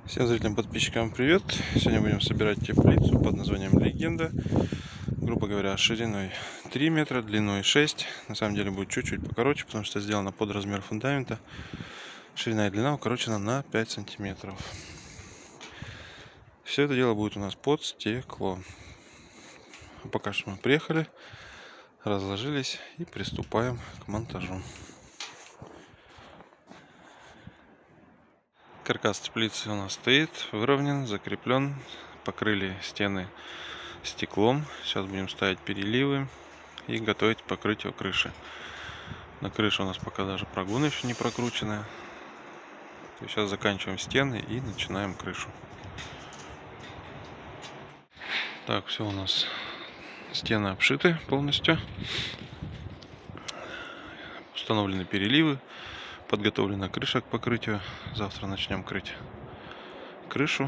Всем зрителям, подписчикам привет! Сегодня будем собирать теплицу под названием Легенда. Грубо говоря, шириной 3 метра, длиной 6. На самом деле будет чуть-чуть покороче, потому что сделано под размер фундамента. Ширина и длина укорочена на 5 сантиметров. Все это дело будет у нас под стекло. Пока что мы приехали, разложились и приступаем к монтажу. Каркас теплицы у нас стоит, выровнен, закреплен. Покрыли стены стеклом. Сейчас будем ставить переливы и готовить покрытие крыши. На крыше у нас пока даже прогоны еще не прокручены. Сейчас заканчиваем стены и начинаем крышу. Так, все у нас стены обшиты полностью. Установлены переливы. Подготовлена крыша к покрытию. Завтра начнем крыть крышу.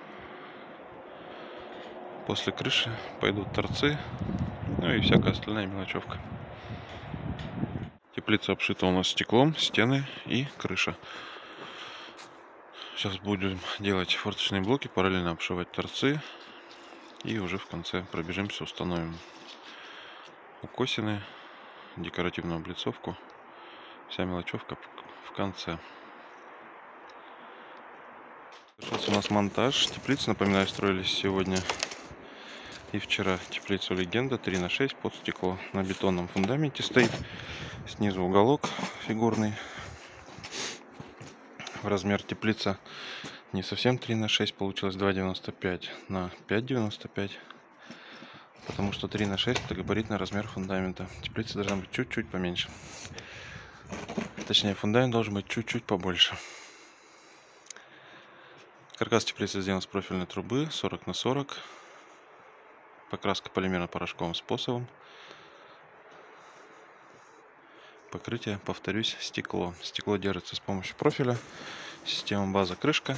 После крыши пойдут торцы, ну и всякая остальная мелочевка. Теплица обшита у нас стеклом, стены и крыша. Сейчас будем делать форточные блоки, параллельно обшивать торцы. И уже в конце пробежимся, установим укосины, декоративную облицовку. Вся мелочевка в конце. Сейчас у нас монтаж теплицы. Напоминаю, строились сегодня и вчера теплицу Легенда 3×6 под стекло. На бетонном фундаменте стоит. Снизу уголок фигурный. В размер теплица не совсем 3×6, получилось 2,95 на 5,95. Потому что 3×6 это габаритный размер фундамента. Теплица должна быть чуть-чуть поменьше. Точнее, фундамент должен быть чуть-чуть побольше. Каркас теплицы сделан с профильной трубы 40×40. Покраска полимерно-порошковым способом. Покрытие, повторюсь, стекло. Стекло держится с помощью профиля. Система база-крышка.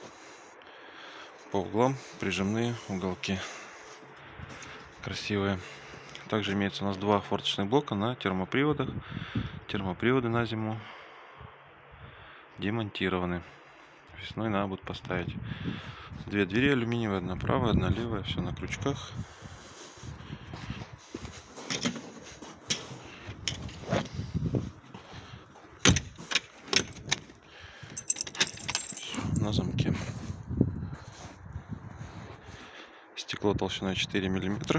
По углам прижимные уголки. Красивые. Также имеется у нас два форточных блока на термоприводах. Термоприводы на зиму демонтированы. Весной надо будет поставить. Две двери алюминиевые, одна правая, одна левая. Все на крючках. На замке. Стекло толщиной 4 мм.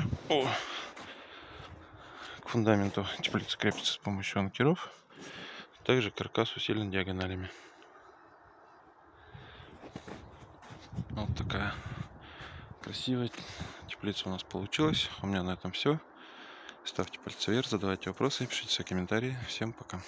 К фундаменту теплица крепится с помощью анкеров. Также каркас усилен диагоналями. Вот такая красивая теплица у нас получилась. У меня на этом все. Ставьте пальцы вверх, задавайте вопросы, пишите свои комментарии. Всем пока.